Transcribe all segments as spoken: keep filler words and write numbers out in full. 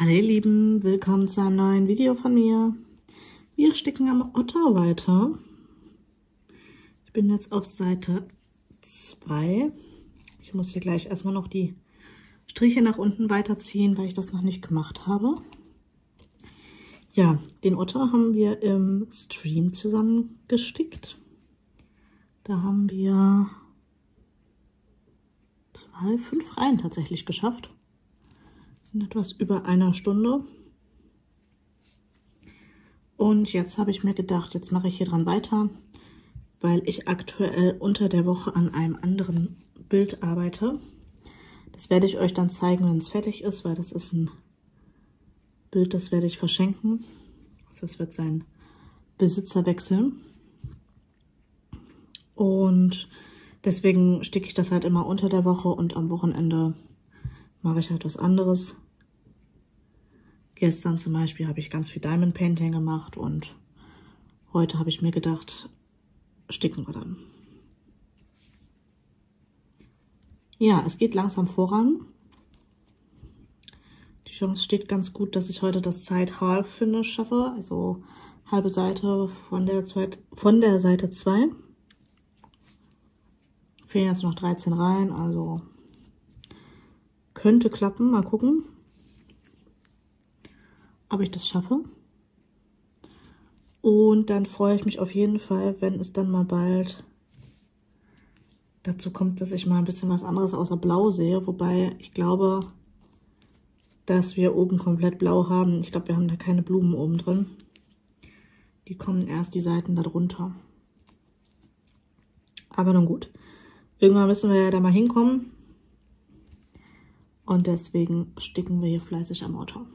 Hallo ihr Lieben, willkommen zu einem neuen Video von mir. Wir sticken am Otter weiter. Ich bin jetzt auf Seite zwei. Ich muss hier gleich erstmal noch die Striche nach unten weiterziehen, weil ich das noch nicht gemacht habe. Ja, den Otter haben wir im Stream zusammen gestickt. Da haben wir zwei, fünf Reihen tatsächlich geschafft. In etwas über einer Stunde. Und jetzt habe ich mir gedacht, jetzt mache ich hier dran weiter, weil ich aktuell unter der Woche an einem anderen Bild arbeite. Das werde ich euch dann zeigen, wenn es fertig ist, weil das ist ein Bild, das werde ich verschenken. Also es wird seinen Besitzer wechseln. Und deswegen sticke ich das halt immer unter der Woche und am Wochenende mache ich halt was anderes. Gestern zum Beispiel habe ich ganz viel Diamond Painting gemacht und heute habe ich mir gedacht, sticken wir dann. Ja, es geht langsam voran. Die Chance steht ganz gut, dass ich heute das Side Half Finish schaffe, also halbe Seite von der, zweit, von der Seite zwei. Fehlen jetzt noch dreizehn Reihen, also könnte klappen, mal gucken, ob ich das schaffe. Und dann freue ich mich auf jeden Fall, wenn es dann mal bald dazu kommt, dass ich mal ein bisschen was anderes außer Blau sehe. Wobei ich glaube, dass wir oben komplett blau haben. Ich glaube, wir haben da keine Blumen oben drin. Die kommen erst die Seiten darunter. Aber nun gut. Irgendwann müssen wir ja da mal hinkommen. Und deswegen sticken wir hier fleißig am Otter.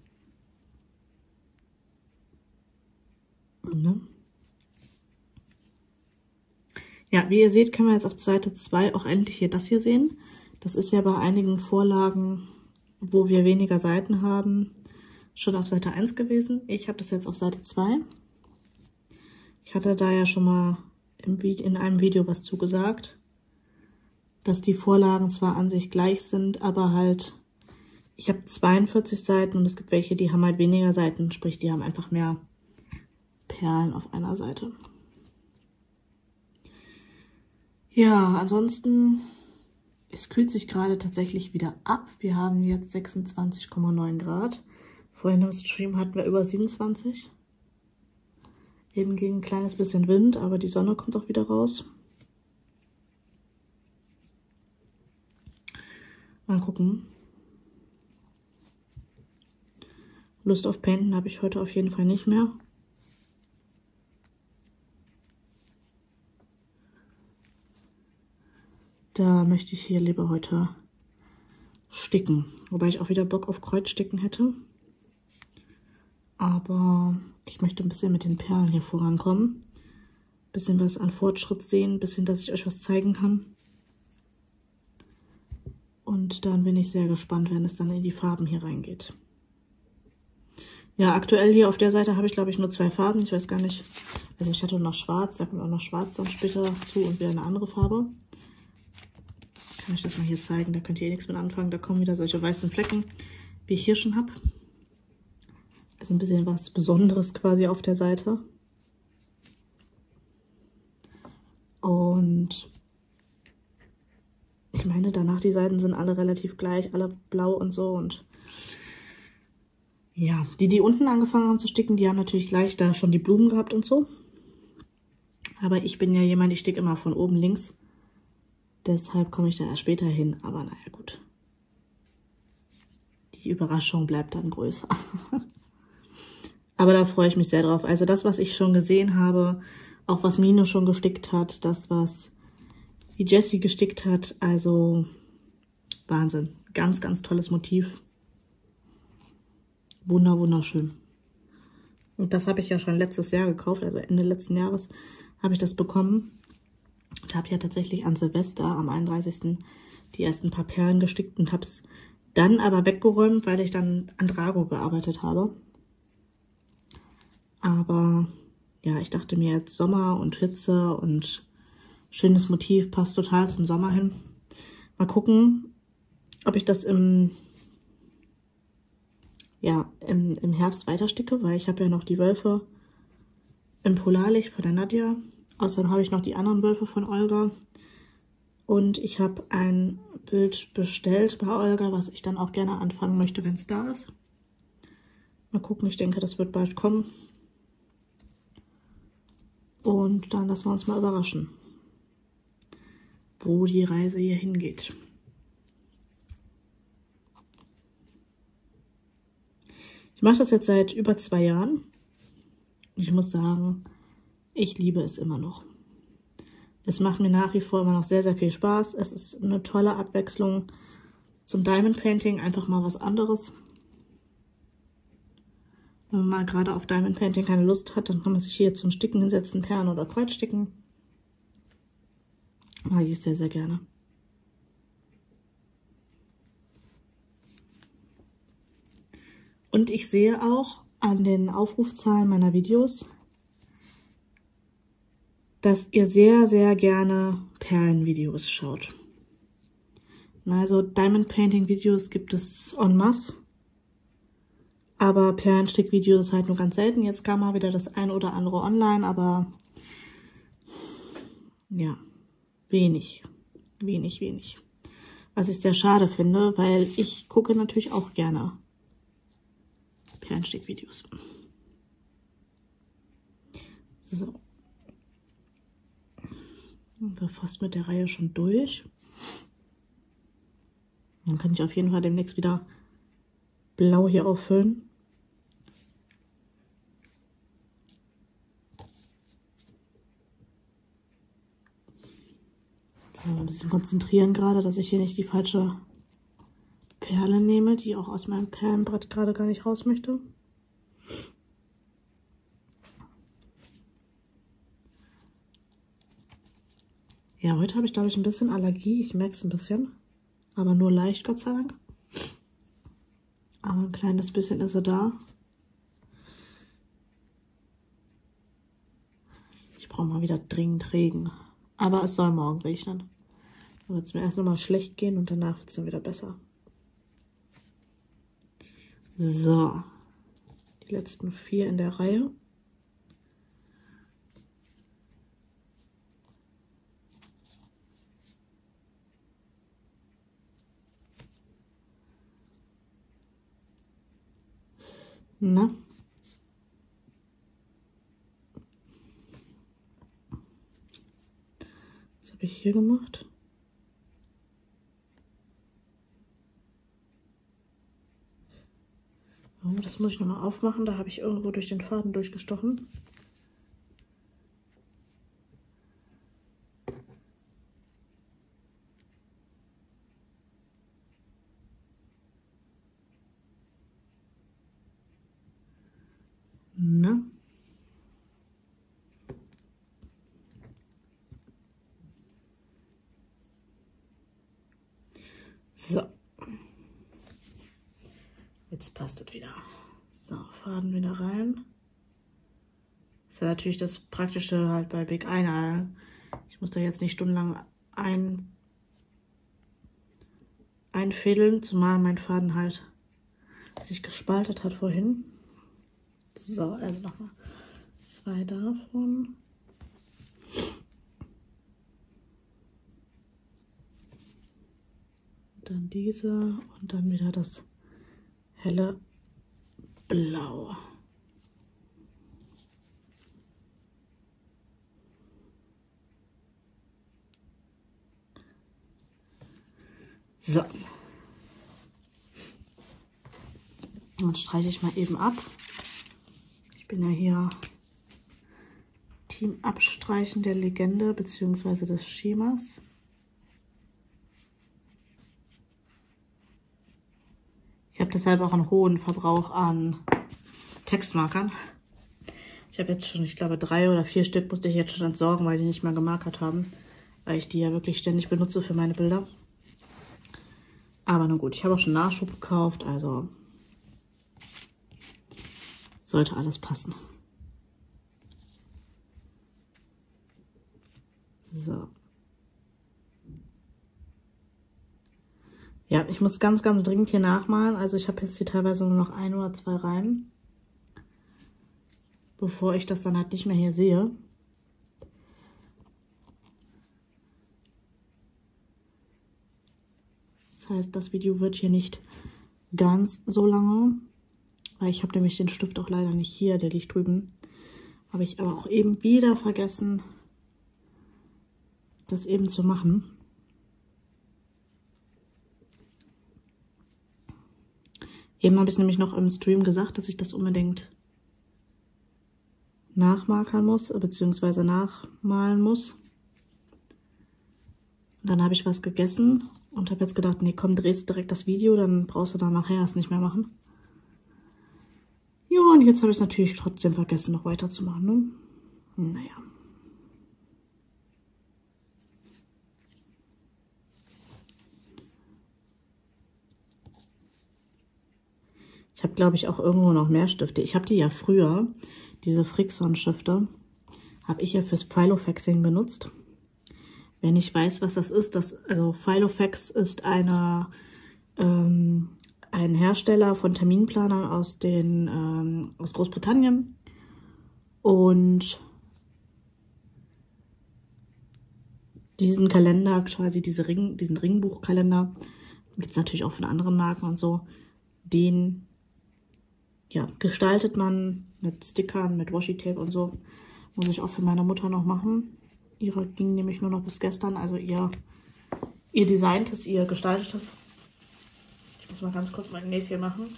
Ne? Ja, wie ihr seht, können wir jetzt auf Seite zwei auch endlich hier das hier sehen. Das ist ja bei einigen Vorlagen, wo wir weniger Seiten haben, schon auf Seite eins gewesen. Ich habe das jetzt auf Seite zwei. Ich hatte da ja schon mal im Video, in einem Video was zugesagt, dass die Vorlagen zwar an sich gleich sind, aber halt, ich habe zweiundvierzig Seiten und es gibt welche, die haben halt weniger Seiten, sprich, die haben einfach mehr Perlen auf einer Seite. Ja, ansonsten, es kühlt sich gerade tatsächlich wieder ab. Wir haben jetzt sechsundzwanzig Komma neun Grad. Vorhin im Stream hatten wir über siebenundzwanzig. Eben ging ein kleines bisschen Wind, aber die Sonne kommt auch wieder raus. Mal gucken. Lust auf Painten habe ich heute auf jeden Fall nicht mehr. Da möchte ich hier lieber heute sticken. Wobei ich auch wieder Bock auf Kreuzsticken hätte. Aber ich möchte ein bisschen mit den Perlen hier vorankommen. Ein bisschen was an Fortschritt sehen. Ein bisschen, dass ich euch was zeigen kann. Und dann bin ich sehr gespannt, wenn es dann in die Farben hier reingeht. Ja, aktuell hier auf der Seite habe ich, glaube ich, nur zwei Farben. Ich weiß gar nicht. Also ich hatte noch schwarz, da kommt auch noch schwarz dann später zu und wieder eine andere Farbe. Kann ich das mal hier zeigen, da könnt ihr eh nichts mit anfangen. Da kommen wieder solche weißen Flecken, wie ich hier schon habe. Also ein bisschen was Besonderes quasi auf der Seite. Und ich meine, danach die Seiten sind alle relativ gleich, alle blau und so. Und ja, die, die unten angefangen haben zu sticken, die haben natürlich gleich da schon die Blumen gehabt und so. Aber ich bin ja jemand, ich sticke immer von oben links. Deshalb komme ich dann erst später hin. Aber naja, gut. Die Überraschung bleibt dann größer. Aber da freue ich mich sehr drauf. Also das, was ich schon gesehen habe, auch was Mine schon gestickt hat, das, was wie Jessie gestickt hat, also Wahnsinn. Ganz, ganz tolles Motiv. Wunder, wunderschön. Und das habe ich ja schon letztes Jahr gekauft, also Ende letzten Jahres habe ich das bekommen. Und habe ja tatsächlich an Silvester, am einunddreißigsten die ersten paar Perlen gestickt und habe es dann aber weggeräumt, weil ich dann an Drago gearbeitet habe. Aber ja, ich dachte mir jetzt Sommer und Hitze und schönes Motiv, passt total zum Sommer hin. Mal gucken, ob ich das im ja, im, im Herbst weiter sticke, weil ich habe ja noch die Wölfe im Polarlicht von der Nadja. Außerdem habe ich noch die anderen Wölfe von Olga. Und ich habe ein Bild bestellt bei Olga, was ich dann auch gerne anfangen möchte, wenn es da ist. Mal gucken, ich denke, das wird bald kommen. Und dann lassen wir uns mal überraschen, wo die Reise hier hingeht. Ich mache das jetzt seit über zwei Jahren. Ich muss sagen, ich liebe es immer noch. Es macht mir nach wie vor immer noch sehr, sehr viel Spaß. Es ist eine tolle Abwechslung zum Diamond Painting. Einfach mal was anderes. Wenn man mal gerade auf Diamond Painting keine Lust hat, dann kann man sich hier zum Sticken hinsetzen, Perlen oder Kreuzsticken. Mag ich sehr, sehr gerne. Und ich sehe auch an den Aufrufzahlen meiner Videos, dass ihr sehr, sehr gerne Perlenvideos schaut. Also Diamond Painting Videos gibt es en masse, aber Perlenstick-Videos halt nur ganz selten. Jetzt kam mal wieder das ein oder andere online, aber ja, wenig, wenig, wenig. Was ich sehr schade finde, weil ich gucke natürlich auch gerne Perlenstick-Videos. So. Sind wir fast mit der Reihe schon durch. Dann kann ich auf jeden Fall demnächst wieder blau hier auffüllen. So, ein bisschen konzentrieren gerade, dass ich hier nicht die falsche Perle nehme, die auch aus meinem Perlenbrett gerade gar nicht raus möchte. Ja, heute habe ich, glaube ich, ein bisschen Allergie. Ich merke es ein bisschen. Aber nur leicht, Gott sei Dank. Aber ein kleines bisschen ist er da. Ich brauche mal wieder dringend Regen. Aber es soll morgen regnen. Dann wird es mir erst nochmal schlecht gehen und danach wird es dann wieder besser. So. Die letzten vier in der Reihe. Na? Was habe ich hier gemacht? Oh, das muss ich nochmal aufmachen. Da habe ich irgendwo durch den Faden durchgestochen. Na? So. Jetzt passt es wieder. So, Faden wieder rein. Das ist ja natürlich das Praktische halt bei Big Eye. Ich muss da jetzt nicht stundenlang ein, einfädeln, zumal mein Faden halt sich gespaltet hat vorhin. So, also nochmal zwei davon. Dann diese und dann wieder das helle Blau. So. Dann streiche ich mal eben ab. Ich bin ja hier Team Abstreichen der Legende bzw. des Schemas. Ich habe deshalb auch einen hohen Verbrauch an Textmarkern. Ich habe jetzt schon, ich glaube, drei oder vier Stück musste ich jetzt schon entsorgen, weil die nicht mehr gemarkert haben. Weil ich die ja wirklich ständig benutze für meine Bilder. Aber nun gut, ich habe auch schon Nachschub gekauft, also sollte alles passen. So. Ja, ich muss ganz, ganz dringend hier nachmalen. Also ich habe jetzt hier teilweise nur noch ein oder zwei Reihen, bevor ich das dann halt nicht mehr hier sehe. Das heißt, das Video wird hier nicht ganz so lange, weil ich habe nämlich den Stift auch leider nicht hier, der liegt drüben. Habe ich aber auch eben wieder vergessen, das eben zu machen. Eben habe ich nämlich noch im Stream gesagt, dass ich das unbedingt nachmarkern muss, beziehungsweise nachmalen muss. Und dann habe ich was gegessen und habe jetzt gedacht, nee, komm, drehst direkt das Video, dann brauchst du dann nachher es nicht mehr machen. Ja, und jetzt habe ich es natürlich trotzdem vergessen, noch weiterzumachen, ne? Naja. Ich habe, glaube ich, auch irgendwo noch mehr Stifte. Ich habe die ja früher, diese Frickson-Stifte, habe ich ja fürs Filofaxing benutzt. Wenn ich weiß, was das ist, das, also Filofax ist eine, ähm, ein Hersteller von Terminplanern aus, den, ähm, aus Großbritannien. Und diesen Kalender, quasi diese Ring, diesen Ringbuchkalender, gibt es natürlich auch von anderen Marken und so, den ja, gestaltet man mit Stickern, mit Washi-Tape und so. Muss ich auch für meine Mutter noch machen. Ihre ging nämlich nur noch bis gestern, also ihr, ihr designtes, ihr gestaltetes. Ich muss mal ganz kurz mein Näschen machen.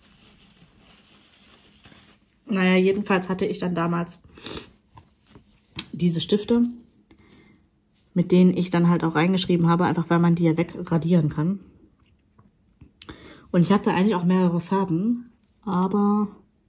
Naja, jedenfalls hatte ich dann damals diese Stifte, mit denen ich dann halt auch reingeschrieben habe, einfach weil man die ja wegradieren kann. Und ich hatte eigentlich auch mehrere Farben, aber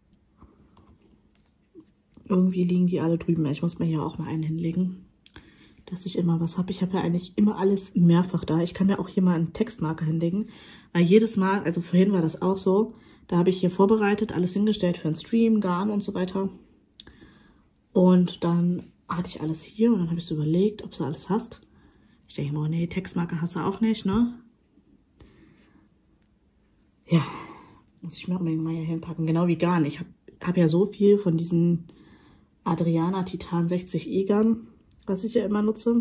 irgendwie liegen die alle drüben. Ich muss mir hier auch mal einen hinlegen, dass ich immer was habe. Ich habe ja eigentlich immer alles mehrfach da. Ich kann mir auch hier mal einen Textmarker hinlegen, weil jedes Mal, also vorhin war das auch so, da habe ich hier vorbereitet, alles hingestellt für einen Stream, Garn und so weiter. Und dann hatte ich alles hier und dann habe ich so überlegt, ob du alles hast. Ich denke mal, nee, Textmarker hast du auch nicht, ne? Ja, muss ich mir unbedingt mal hier hinpacken. Genau wie Garn. Ich habe hab ja so viel von diesen Adriana Titan sechzig E Garn, was ich ja immer nutze.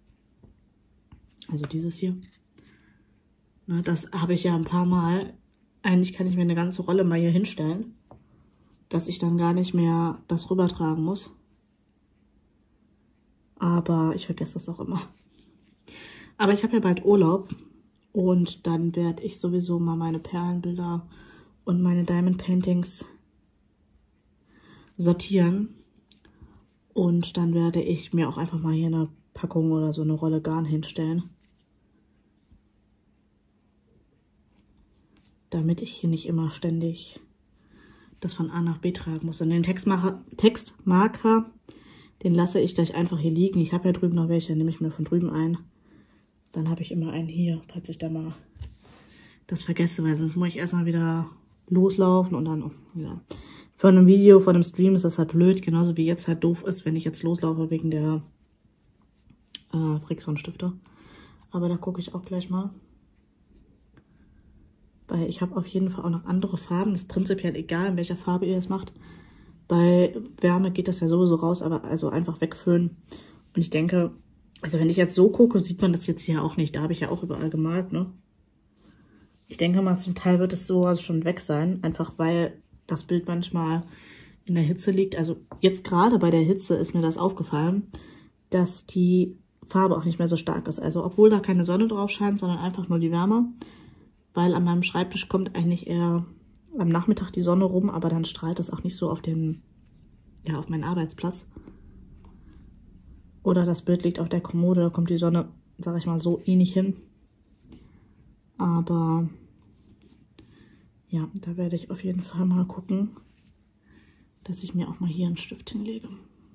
Also dieses hier. Na, das habe ich ja ein paar Mal. Eigentlich kann ich mir eine ganze Rolle mal hier hinstellen, dass ich dann gar nicht mehr das rübertragen muss. Aber ich vergesse das auch immer. Aber ich habe ja bald Urlaub und dann werde ich sowieso mal meine Perlenbilder und meine Diamond Paintings sortieren. Und dann werde ich mir auch einfach mal hier eine Packung oder so eine Rolle Garn hinstellen. Damit ich hier nicht immer ständig das von A nach B tragen muss. Und den Textmarker, Textmarker, den lasse ich gleich einfach hier liegen. Ich habe ja drüben noch welche, nehme ich mir von drüben ein. Dann habe ich immer einen hier, falls ich da mal das vergesse, weil sonst muss ich erstmal wieder loslaufen und dann, ja. Für ein Video, vor einem Stream ist das halt blöd, genauso wie jetzt halt doof ist, wenn ich jetzt loslaufe wegen der äh, Frickson-Stifte. Aber da gucke ich auch gleich mal. Weil ich habe auf jeden Fall auch noch andere Farben. Das ist prinzipiell egal, in welcher Farbe ihr das macht. Bei Wärme geht das ja sowieso raus, aber also einfach wegfüllen. Und ich denke, also wenn ich jetzt so gucke, sieht man das jetzt hier auch nicht. Da habe ich ja auch überall gemalt, ne? Ich denke mal, zum Teil wird es sowas schon weg sein. Einfach weil das Bild manchmal in der Hitze liegt. Also jetzt gerade bei der Hitze ist mir das aufgefallen, dass die Farbe auch nicht mehr so stark ist. Also obwohl da keine Sonne drauf scheint, sondern einfach nur die Wärme. Weil an meinem Schreibtisch kommt eigentlich eher am Nachmittag die Sonne rum, aber dann strahlt das auch nicht so auf den, ja, auf meinen Arbeitsplatz. Oder das Bild liegt auf der Kommode, da kommt die Sonne, sag ich mal, so eh nicht hin. Aber ja, da werde ich auf jeden Fall mal gucken, dass ich mir auch mal hier einen Stift hinlege.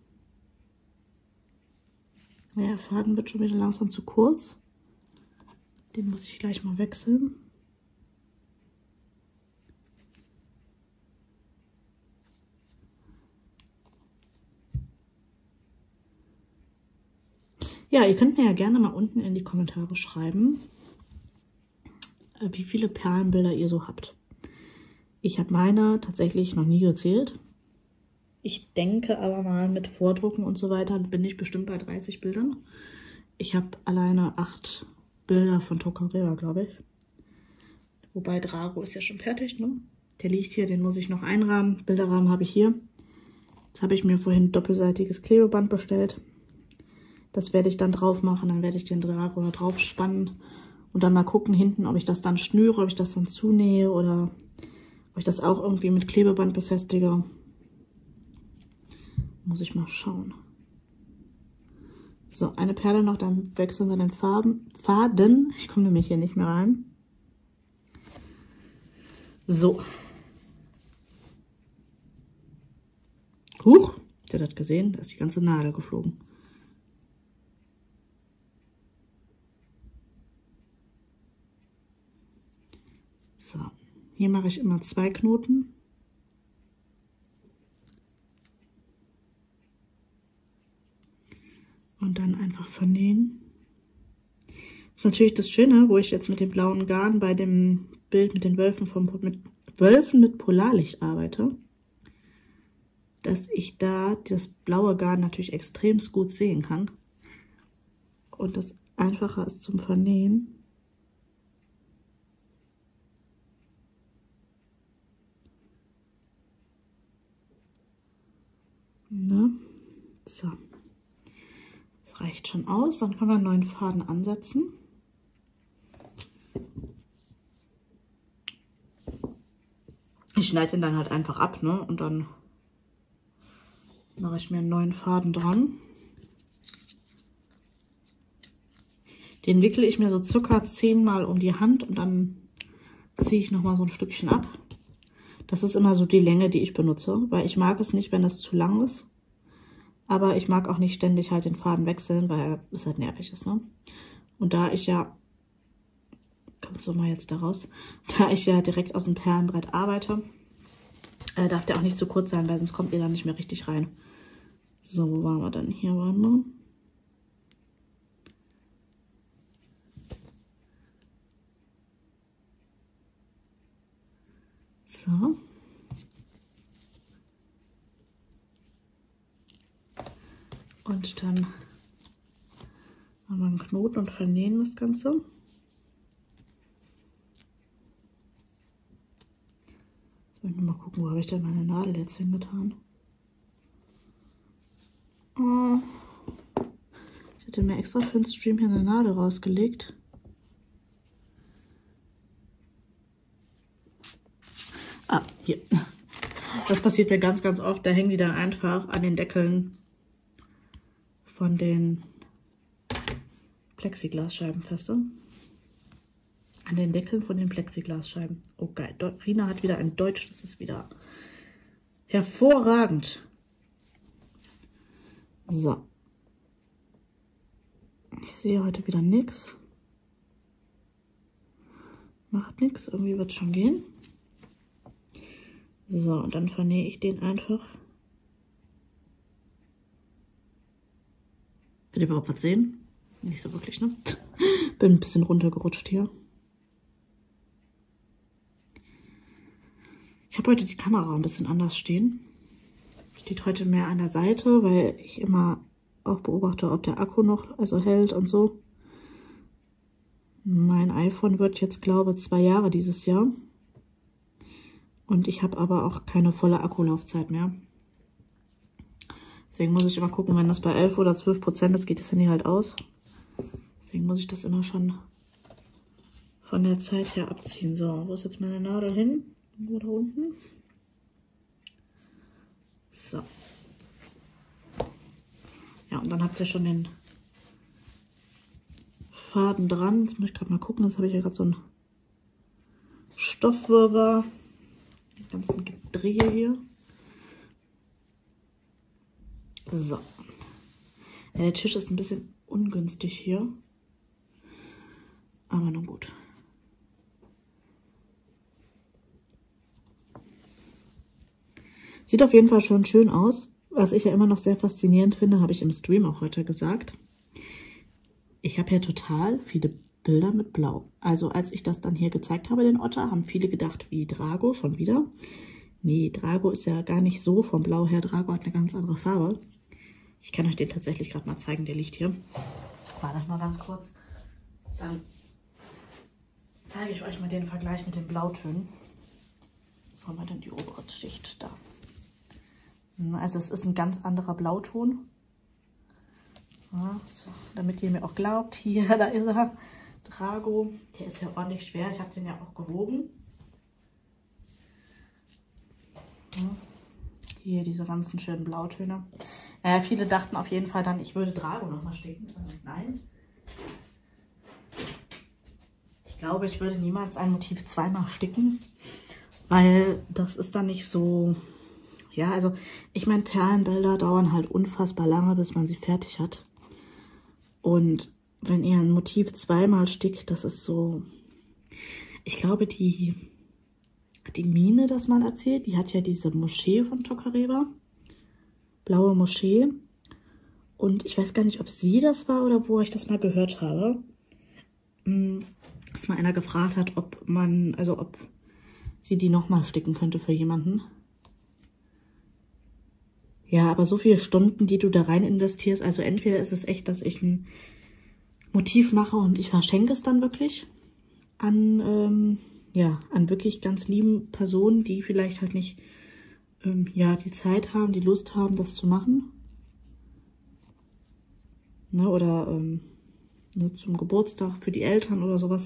Der Faden wird schon wieder langsam zu kurz. Den muss ich gleich mal wechseln. Ja, ihr könnt mir ja gerne mal unten in die Kommentare schreiben, wie viele Perlenbilder ihr so habt. Ich habe meine tatsächlich noch nie gezählt. Ich denke aber mal mit Vordrucken und so weiter bin ich bestimmt bei dreißig Bildern. Ich habe alleine acht Bilder von Tokareva, glaube ich. Wobei Drago ist ja schon fertig, ne? Der liegt hier, den muss ich noch einrahmen. Bilderrahmen habe ich hier. Jetzt habe ich mir vorhin doppelseitiges Klebeband bestellt. Das werde ich dann drauf machen, dann werde ich den Drago da drauf spannen und dann mal gucken hinten, ob ich das dann schnüre, ob ich das dann zunähe oder ob ich das auch irgendwie mit Klebeband befestige. Muss ich mal schauen. So, eine Perle noch, dann wechseln wir den Farben, Faden. Ich komme nämlich hier nicht mehr rein. So. Huch, habt ihr das gesehen? Da ist die ganze Nadel geflogen. So, hier mache ich immer zwei Knoten. Und dann einfach vernähen. Das ist natürlich das Schöne, wo ich jetzt mit dem blauen Garn bei dem Bild mit den Wölfen, vom, mit Wölfen mit Polarlicht arbeite, dass ich da das blaue Garn natürlich extrem gut sehen kann. Und das einfacher ist zum Vernähen. Ne? So. Das reicht schon aus. Dann können wir einen neuen Faden ansetzen. Ich schneide ihn dann halt einfach ab, ne? Und dann mache ich mir einen neuen Faden dran. Den wickele ich mir so circa zehnmal um die Hand und dann ziehe ich nochmal so ein Stückchen ab. Das ist immer so die Länge, die ich benutze, weil ich mag es nicht, wenn das zu lang ist. Aber ich mag auch nicht ständig halt den Faden wechseln, weil es halt nervig ist, ne? Und da ich ja, kommst du mal jetzt da raus, da ich ja direkt aus dem Perlenbrett arbeite, äh, darf der auch nicht zu kurz sein, weil sonst kommt ihr da nicht mehr richtig rein. So, wo waren wir denn? Hier waren wir. So. Und dann machen wir einen Knoten und vernähen das Ganze. Ich will nur mal gucken, wo habe ich denn meine Nadel jetzt hingetan? Oh. Ich hätte mir extra für den Stream hier eine Nadel rausgelegt. Ah, hier. Das passiert mir ganz, ganz oft. Da hängen die dann einfach an den Deckeln von den Plexiglasscheiben feste. An den Deckeln von den Plexiglasscheiben. Oh geil, Rina hat wieder ein Deutsch, das ist wieder hervorragend. So. Ich sehe heute wieder nichts. Macht nichts, irgendwie wird es schon gehen. So, und dann vernähe ich den einfach. Könnt ihr überhaupt was sehen? Nicht so wirklich, ne? Bin ein bisschen runtergerutscht hier. Ich habe heute die Kamera ein bisschen anders stehen. Steht heute mehr an der Seite, weil ich immer auch beobachte, ob der Akku noch also hält und so. Mein iPhone wird jetzt, glaube ich, zwei Jahre dieses Jahr. Und ich habe aber auch keine volle Akkulaufzeit mehr. Deswegen muss ich immer gucken, wenn das bei elf oder zwölf Prozent ist, geht das Handy halt aus. Deswegen muss ich das immer schon von der Zeit her abziehen. So, wo ist jetzt meine Nadel hin? Wo da unten? So. Ja, und dann habt ihr schon den Faden dran. Jetzt muss ich gerade mal gucken. Jetzt habe ich ja gerade so einen Stoffwirrwarr. Die ganzen Gedrehe hier. So. Ja, der Tisch ist ein bisschen ungünstig hier. Aber nun gut. Sieht auf jeden Fall schon schön aus. Was ich ja immer noch sehr faszinierend finde, habe ich im Stream auch heute gesagt. Ich habe ja total viele Bilder mit Blau. Also als ich das dann hier gezeigt habe, den Otter, haben viele gedacht, wie Drago, schon wieder. Nee, Drago ist ja gar nicht so vom Blau her. Drago hat eine ganz andere Farbe. Ich kann euch den tatsächlich gerade mal zeigen, der liegt hier. Warte mal ganz kurz. Dann zeige ich euch mal den Vergleich mit den Blautönen. Wo haben wir denn die obere Schicht? Da. Also es ist ein ganz anderer Blauton. Ja, so, damit ihr mir auch glaubt, hier, da ist er. Drago, der ist ja ordentlich schwer. Ich habe den ja auch gewogen. Ja, hier diese ganzen schönen Blautöne. Äh, viele dachten auf jeden Fall dann, ich würde Drago nochmal sticken. Nein. Ich glaube, ich würde niemals ein Motiv zweimal sticken, weil das ist dann nicht so... Ja, also ich meine, Perlenbilder dauern halt unfassbar lange, bis man sie fertig hat. Und wenn ihr ein Motiv zweimal stickt, das ist so... Ich glaube, die, die Mine, das man erzählt, die hat ja diese Moschee von Tokareva. Blaue Moschee. Und ich weiß gar nicht, ob sie das war oder wo ich das mal gehört habe. Dass mal einer gefragt hat, ob man, also ob sie die nochmal sticken könnte für jemanden. Ja, aber so viele Stunden, die du da rein investierst, also entweder ist es echt, dass ich ein Motiv mache und ich verschenke es dann wirklich an, ähm, ja, an wirklich ganz lieben Personen, die vielleicht halt nicht, ähm, ja, die Zeit haben, die Lust haben, das zu machen. Ne, oder, ähm, ne, zum Geburtstag für die Eltern oder sowas.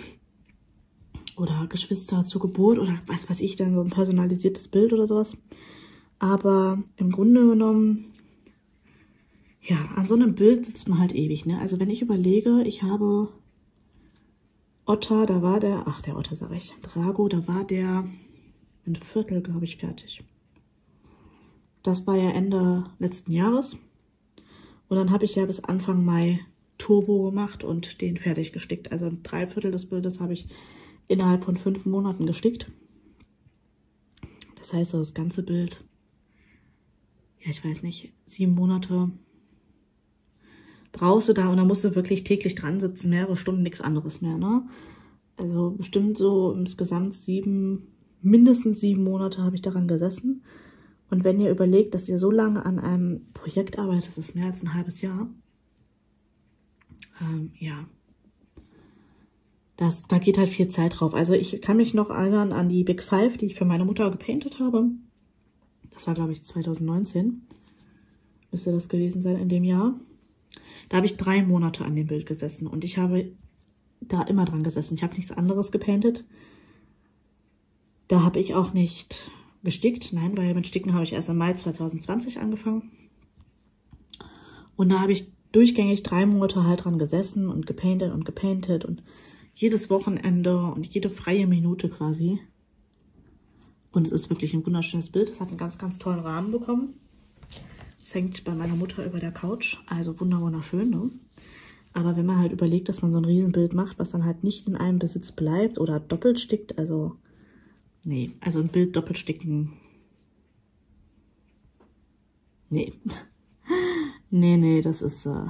Oder Geschwister zur Geburt oder was weiß ich, dann so ein personalisiertes Bild oder sowas. Aber im Grunde genommen, ja, an so einem Bild sitzt man halt ewig, ne? Also wenn ich überlege, ich habe Otter, da war der, ach der Otter sag ich, Drago, da war der ein Viertel, glaube ich, fertig. Das war ja Ende letzten Jahres. Und dann habe ich ja bis Anfang Mai Turbo gemacht und den fertig gestickt. Also drei Viertel des Bildes habe ich innerhalb von fünf Monaten gestickt. Das heißt, so das ganze Bild... Ja, ich weiß nicht, sieben Monate brauchst du da und dann musst du wirklich täglich dran sitzen, mehrere Stunden, nichts anderes mehr, ne? Also bestimmt so insgesamt sieben, mindestens sieben Monate habe ich daran gesessen. Und wenn ihr überlegt, dass ihr so lange an einem Projekt arbeitet, das ist mehr als ein halbes Jahr, ähm, ja, das, da geht halt viel Zeit drauf. Also ich kann mich noch erinnern an die Big Five, die ich für meine Mutter gepaintet habe. Das war, glaube ich, zweitausendneunzehn. Müsste das gewesen sein in dem Jahr. Da habe ich drei Monate an dem Bild gesessen. Und ich habe da immer dran gesessen. Ich habe nichts anderes gepaintet. Da habe ich auch nicht gestickt. Nein, weil mit Sticken habe ich erst im Mai zweitausendzwanzig angefangen. Und da habe ich durchgängig drei Monate halt dran gesessen und gepaintet und gepaintet. Und jedes Wochenende und jede freie Minute quasi. Und es ist wirklich ein wunderschönes Bild. Es hat einen ganz, ganz tollen Rahmen bekommen. Es hängt bei meiner Mutter über der Couch. Also wunderschön, ne? Aber wenn man halt überlegt, dass man so ein Riesenbild macht, was dann halt nicht in einem Besitz bleibt oder doppelt stickt, also nee, also ein Bild doppelt sticken, nee. nee, nee, das ist, äh,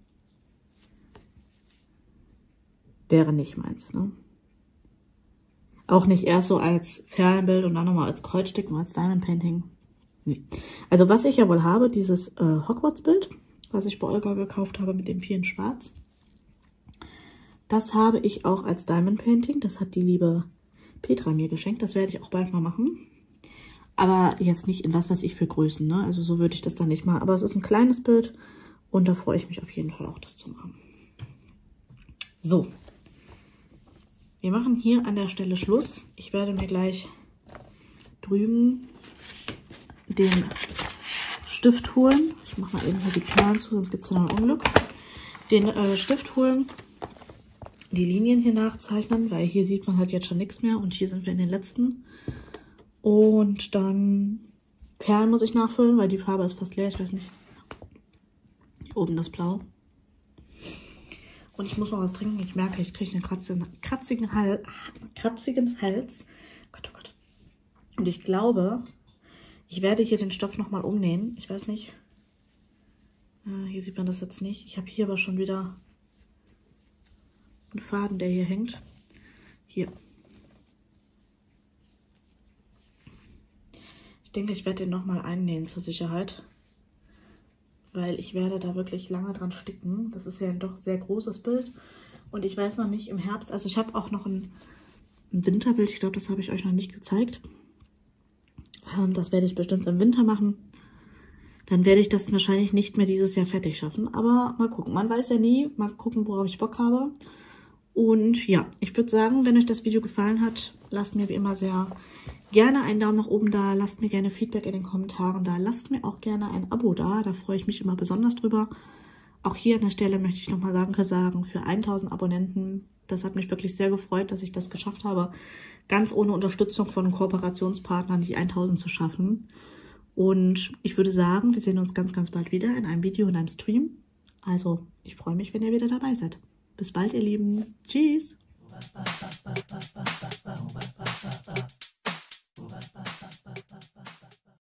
wäre nicht meins, ne? Auch nicht erst so als Perlenbild und dann nochmal als Kreuzsticken, als Diamond Painting. Nee. Also was ich ja wohl habe, dieses äh, Hogwarts-Bild, was ich bei Olga gekauft habe mit dem vielen Schwarz. Das habe ich auch als Diamond Painting. Das hat die liebe Petra mir geschenkt. Das werde ich auch bald mal machen. Aber jetzt nicht in was weiß ich für Größen, ne? Also so würde ich das dann nicht machen. Aber es ist ein kleines Bild und da freue ich mich auf jeden Fall auch, das zu machen. So. Wir machen hier an der Stelle Schluss. Ich werde mir gleich drüben den Stift holen. Ich mache mal eben hier die Perlen zu, sonst gibt es ja noch ein Unglück. Den äh, Stift holen, die Linien hier nachzeichnen, weil hier sieht man halt jetzt schon nichts mehr. Und hier sind wir in den letzten. Und dann Perlen muss ich nachfüllen, weil die Farbe ist fast leer. Ich weiß nicht. Hier oben das Blau. Und ich muss mal was trinken. Ich merke, ich kriege einen kratzigen, kratzigen, Hals, kratzigen Hals. Oh Gott, oh Gott. Und ich glaube, ich werde hier den Stoff nochmal umnähen. Ich weiß nicht. Äh, hier sieht man das jetzt nicht. Ich habe hier aber schon wieder ein Faden, der hier hängt. Hier. Ich denke, ich werde den nochmal einnähen zur Sicherheit. Weil ich werde da wirklich lange dran sticken. Das ist ja ein doch sehr großes Bild. Und ich weiß noch nicht im Herbst, also ich habe auch noch ein, ein Winterbild. Ich glaube, das habe ich euch noch nicht gezeigt. Ähm, das werde ich bestimmt im Winter machen. Dann werde ich das wahrscheinlich nicht mehr dieses Jahr fertig schaffen. Aber mal gucken, man weiß ja nie. Mal gucken, worauf ich Bock habe. Und ja, ich würde sagen, wenn euch das Video gefallen hat, lasst mir wie immer sehr gerne einen Daumen nach oben da. Lasst mir gerne Feedback in den Kommentaren da. Lasst mir auch gerne ein Abo da. Da freue ich mich immer besonders drüber. Auch hier an der Stelle möchte ich nochmal Danke sagen für tausend Abonnenten. Das hat mich wirklich sehr gefreut, dass ich das geschafft habe, ganz ohne Unterstützung von Kooperationspartnern die tausend zu schaffen. Und ich würde sagen, wir sehen uns ganz, ganz bald wieder in einem Video, in einem Stream. Also, ich freue mich, wenn ihr wieder dabei seid. Bis bald, ihr Lieben. Tschüss.